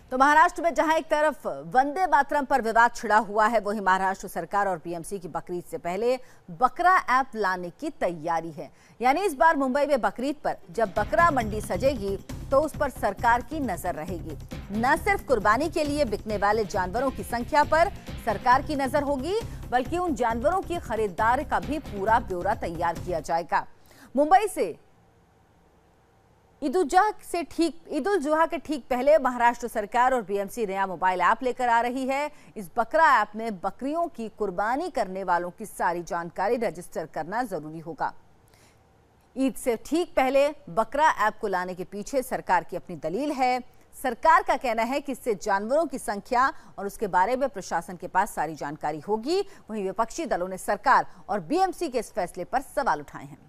तो महाराष्ट्र में जहां एक तरफ वंदे मातरम पर विवाद छिड़ा हुआ है, वहीं महाराष्ट्र सरकार और बीएमसी की बकरीद से पहले बकरा ऐप लाने की तैयारी है। यानी इस बार मुंबई में बकरीद पर जब बकरा मंडी सजेगी तो उस पर सरकार की नजर रहेगी। न सिर्फ कुर्बानी के लिए बिकने वाले जानवरों की संख्या पर सरकार की नजर होगी, बल्कि उन जानवरों की खरीदार का भी पूरा ब्यौरा तैयार किया जाएगा। मुंबई से ईद उल जुहा के ठीक पहले महाराष्ट्र सरकार और बीएमसी नया मोबाइल ऐप लेकर आ रही है। इस बकरा ऐप में बकरियों की कुर्बानी करने वालों की सारी जानकारी रजिस्टर करना जरूरी होगा। ईद से ठीक पहले बकरा ऐप को लाने के पीछे सरकार की अपनी दलील है। सरकार का कहना है कि इससे जानवरों की संख्या और उसके बारे में प्रशासन के पास सारी जानकारी होगी। वहीं विपक्षी दलों ने सरकार और बीएमसी के इस फैसले पर सवाल उठाए हैं।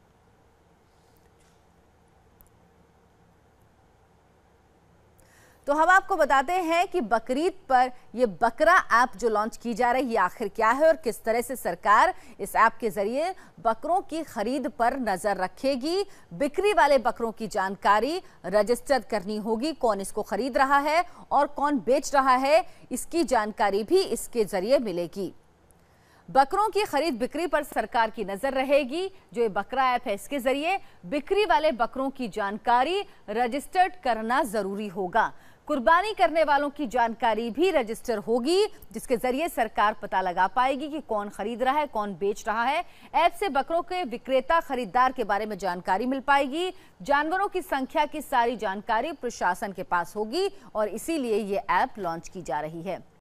तो हम आपको बताते हैं कि बकरीद पर यह बकरा ऐप जो लॉन्च की जा रही है आखिर क्या है और किस तरह से सरकार इस ऐप के जरिए बकरों की खरीद पर नजर रखेगी। बिक्री वाले बकरों की जानकारी रजिस्टर करनी होगी, कौन इसको खरीद रहा है और कौन बेच रहा है, इसकी जानकारी भी इसके जरिए मिलेगी। बकरों की खरीद बिक्री पर सरकार की नजर रहेगी। जो ये बकरा ऐप है, इसके जरिए बिक्री वाले बकरों की जानकारी रजिस्टर्ड करना जरूरी होगा। कुर्बानी करने वालों की जानकारी भी रजिस्टर होगी, जिसके जरिए सरकार पता लगा पाएगी कि कौन खरीद रहा है, कौन बेच रहा है। ऐप से बकरों के विक्रेता खरीदार के बारे में जानकारी मिल पाएगी। जानवरों की संख्या की सारी जानकारी प्रशासन के पास होगी और इसीलिए ये ऐप लॉन्च की जा रही है।